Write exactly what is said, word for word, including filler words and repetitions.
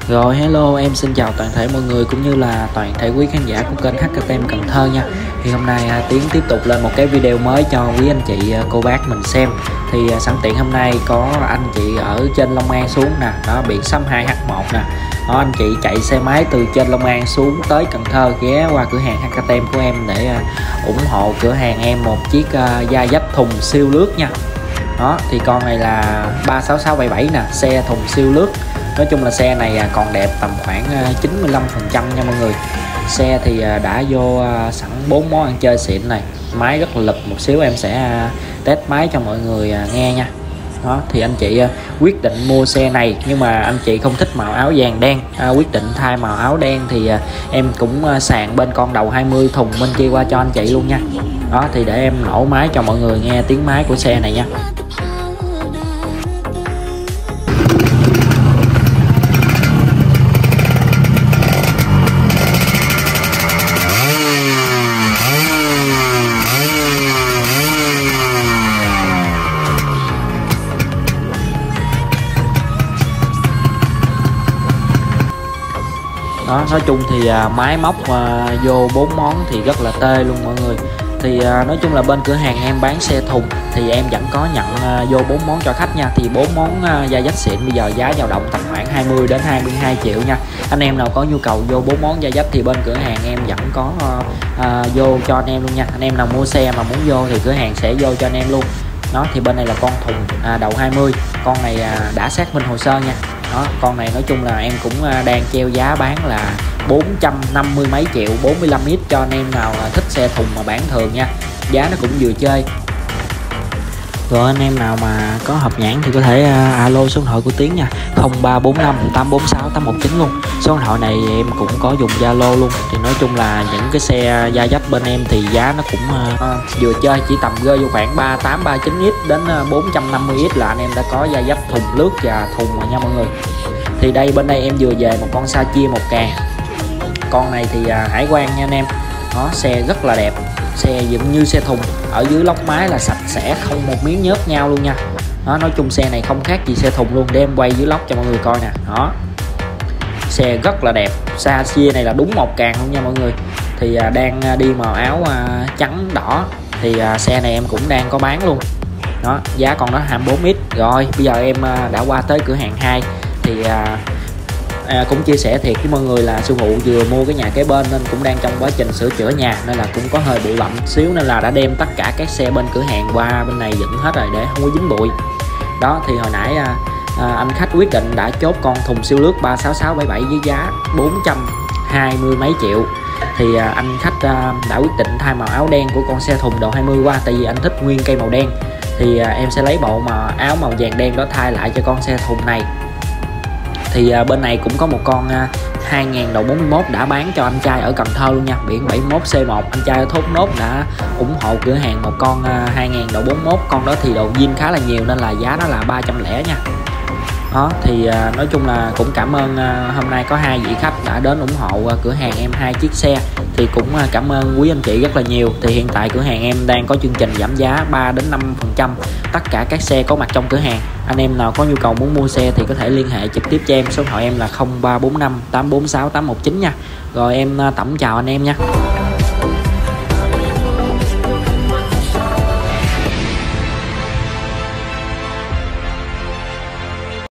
Rồi hello, em xin chào toàn thể mọi người cũng như là toàn thể quý khán giả của kênh hát ca tê em Cần Thơ nha. Thì hôm nay à, Tiến tiếp tục lên một cái video mới cho quý anh chị à, cô bác mình xem. Thì à, sẵn tiện hôm nay có anh chị ở trên Long An xuống nè, đó biển xăm hai H một nè. Đó, anh chị chạy xe máy từ trên Long An xuống tới Cần Thơ ghé qua cửa hàng hát ca tê em của em để à, ủng hộ cửa hàng em một chiếc à, da dách thùng siêu lướt nha. Đó thì con này là ba sáu sáu bảy bảy nè, xe thùng siêu lướt. Nói chung là xe này còn đẹp tầm khoảng chín mươi lăm phần trăm nha mọi người. Xe thì đã vô sẵn bốn món ăn chơi xịn này, máy rất là lực. Một xíu em sẽ test máy cho mọi người nghe nha. Đó thì anh chị quyết định mua xe này nhưng mà anh chị không thích màu áo vàng đen, à, quyết định thay màu áo đen thì em cũng sàn bên con đầu hai mươi thùng bên kia qua cho anh chị luôn nha. Đó thì để em nổ máy cho mọi người nghe tiếng máy của xe này nha. Đó, nói chung thì à, máy móc à, vô bốn món thì rất là tê luôn mọi người. Thì à, nói chung là bên cửa hàng em bán xe thùng thì em vẫn có nhận à, vô bốn món cho khách nha. Thì bốn món à, da dách xịn bây giờ giá dao động tầm khoảng hai mươi đến hai mươi hai triệu nha. Anh em nào có nhu cầu vô bốn món da dách thì bên cửa hàng em vẫn có à, à, vô cho anh em luôn nha. Anh em nào mua xe mà muốn vô thì cửa hàng sẽ vô cho anh em luôn. Đó thì bên này là con thùng à, đầu hai mươi, con này à, đã xác minh hồ sơ nha. Đó, con này nói chung là em cũng đang treo giá bán là bốn trăm năm mươi mấy triệu, bốn mươi lăm ít cho anh em nào thích xe thùng mà bán thường nha. Giá nó cũng vừa chơi. Rồi anh em nào mà có hợp nhãn thì có thể uh, alo số điện thoại của Tiến nha, không ba bốn năm tám bốn sáu tám một chín luôn. Số điện thoại này em cũng có dùng Zalo luôn. Thì nói chung là những cái xe da dách bên em thì giá nó cũng uh, uh, vừa chơi, chỉ tầm rơi vô khoảng ba tám ba chín ít đến uh, bốn trăm năm mươi ít là anh em đã có da dách thùng lướt và thùng rồi nha mọi người. Thì đây bên đây em vừa về một con sa chia một càng. Con này thì uh, hải quan nha anh em. Đó, xe rất là đẹp, xe dựng như xe thùng, ở dưới lốc máy là sạch sẽ, không một miếng nhớt nhau luôn nha. Đó, nói chung xe này không khác gì xe thùng luôn, để em quay dưới lốc cho mọi người coi nè. Đó, xe rất là đẹp, sa chia này là đúng một càng luôn nha mọi người. Thì à, đang đi màu áo à, trắng đỏ thì à, xe này em cũng đang có bán luôn. Đó, giá con đó hai mươi bốn ít. Rồi bây giờ em à, đã qua tới cửa hàng hai thì à, À, cũng chia sẻ thiệt với mọi người là sư phụ vừa mua cái nhà kế bên nên cũng đang trong quá trình sửa chữa nhà nên là cũng có hơi bụi bặm xíu, nên là đã đem tất cả các xe bên cửa hàng qua bên này dựng hết rồi để không có dính bụi. Đó thì hồi nãy à, à, anh khách quyết định đã chốt con thùng siêu lướt ba sáu sáu bảy bảy với giá bốn trăm hai mươi mấy triệu. Thì à, anh khách à, đã quyết định thay màu áo đen của con xe thùng đầu hai mươi qua, tại vì anh thích nguyên cây màu đen. Thì à, em sẽ lấy bộ mà áo màu vàng đen đó thay lại cho con xe thùng này. Thì à, bên này cũng có một con à, hai ngàn đầu bốn mươi mốt đã bán cho anh trai ở Cần Thơ luôn nha, biển bảy mốt C một. Anh trai ở Thốt Nốt đã ủng hộ cửa hàng một con à, hai ngàn đầu bốn mươi mốt. Con đó thì đầu zin khá là nhiều nên là giá nó là ba trăm lẻ nha. Đó thì à, nói chung là cũng cảm ơn à, hôm nay có hai vị khách đã đến ủng hộ à, cửa hàng em hai chiếc xe. Thì cũng à, cảm ơn quý anh chị rất là nhiều. Thì hiện tại cửa hàng em đang có chương trình giảm giá ba đến năm phần trăm tất cả các xe có mặt trong cửa hàng. Anh em nào có nhu cầu muốn mua xe thì có thể liên hệ trực tiếp cho em, số điện thoại em là không ba bốn năm tám bốn sáu tám một chín nha. Rồi em à, tổng chào anh em nha.